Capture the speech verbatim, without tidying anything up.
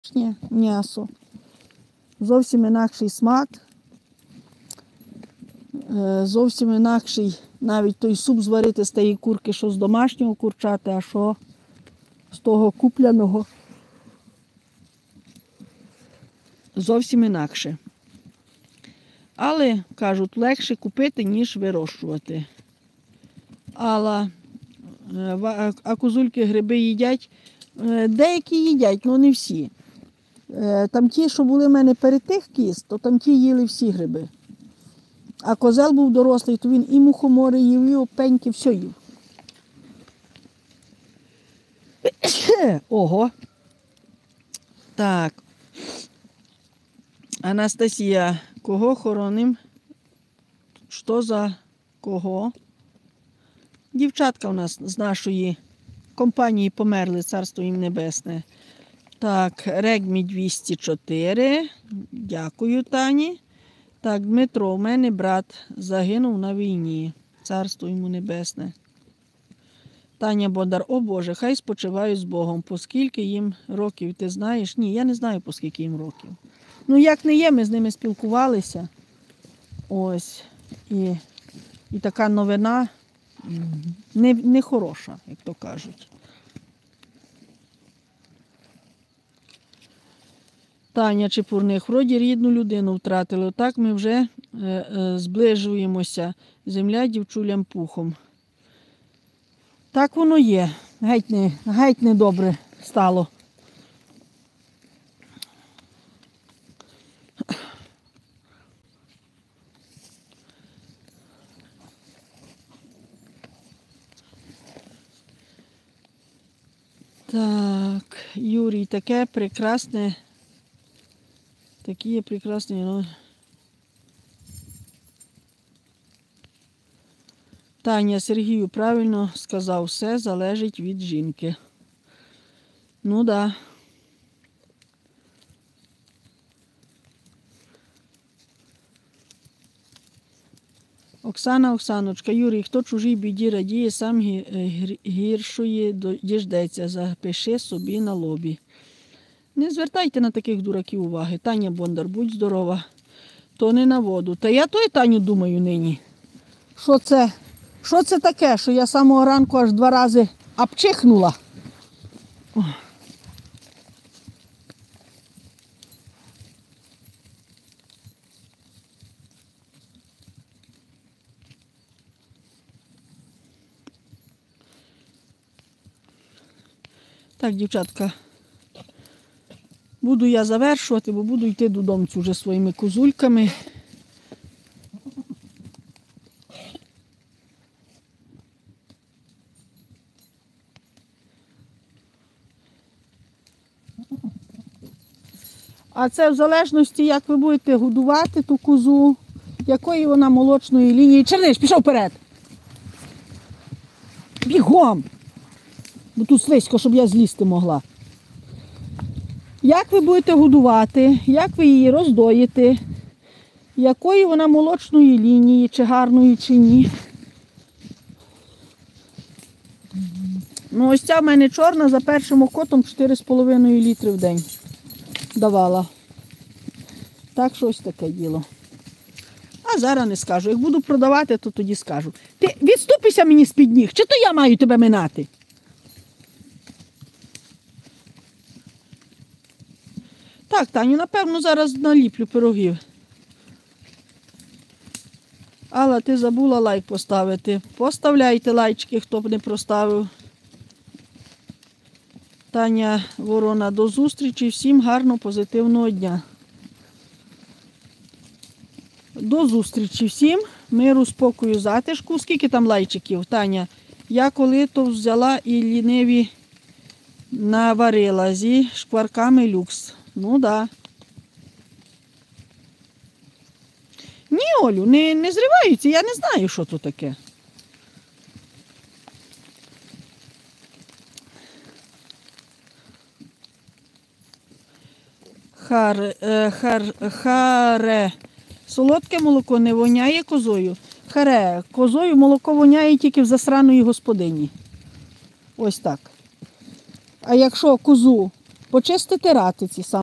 М'ясо. Зовсім інакший смак. Зовсім інакший навіть той суп зварити з тієї курки, що з домашнього курчати, а що з того купляного. Зовсім інакше. Але, кажуть, легше купити, ніж вирощувати. Але, а козульки гриби їдять? Деякі їдять, але не всі. Там ті, що були в мене перед тих кіз, то там ті їли всі гриби. А козел був дорослий, то він і мухомори їв, і опеньки, все їв. Ого. Так. Анастасія, кого хороним? Що за кого? Дівчатка у нас з нашої компанії померли, царство їм небесне. Так, Регмі двісті чотири. Дякую, Тані. Так, Дмитро, у мене брат загинув на війні. Царство йому небесне. Таня Бондар, о Боже, хай спочивають з Богом. По скільки їм років, ти знаєш? Ні, я не знаю, по скільки їм років. Ну, як не є, ми з ними спілкувалися. Ось. І, і така новина не, не хороша, як то кажуть. Таня Чепурних, вроді рідну людину втратили. Отак ми вже е, е, зближуємося. Земля дівчулям пухом. Так воно є. Геть не, геть не добре стало. Так, Юрій, таке прекрасне, такі прекрасні, ну. Таня, Сергію правильно сказав, все залежить від жінки. Ну, да. Оксана, Оксаночка, Юрій, хто чужій біді радіє, сам гіршої діждеться. Запиши собі на лобі. Не звертайте на таких дураків уваги. Таня Бондар, будь здорова. То не на воду. Та я то і Таню думаю нині. Що це? Що це таке, що я самого ранку аж два рази обчихнула? О. Так, дівчатка, буду я завершувати, бо буду йти додому вже своїми козульками. А це в залежності, як ви будете годувати ту козу, якої вона молочної лінії. Черниш, пішов вперед! Бігом! Бо тут слизько, щоб я злізти могла. Як ви будете годувати, як ви її роздоїте, якої вона молочної лінії, чи гарної, чи ні. Ну, ось ця в мене чорна за першим окотом чотири з половиною літри в день давала. Так що ось таке діло. А зараз не скажу. Як буду продавати, то тоді скажу. Ти відступися мені з-під ніг, чи то я маю тебе минати? Так, Таню, напевно, зараз наліплю пирогів. Алла, ти забула лайк поставити. Поставляйте лайчики, хто б не проставив. Таня Ворона, до зустрічі. Всім гарного, позитивного дня. До зустрічі всім. Миру, спокою, затишку. Скільки там лайчиків, Таня? Я коли-то взяла і ліниві наварила зі шкварками люкс. Ну, да. Ні, Олю, не, не зриваються, я не знаю, що то таке. Хар, хар, харе. Солодке молоко не воняє козою. Харе, козою молоко воняє тільки в засраної господині. Ось так. А якщо козу почистити ратиці саме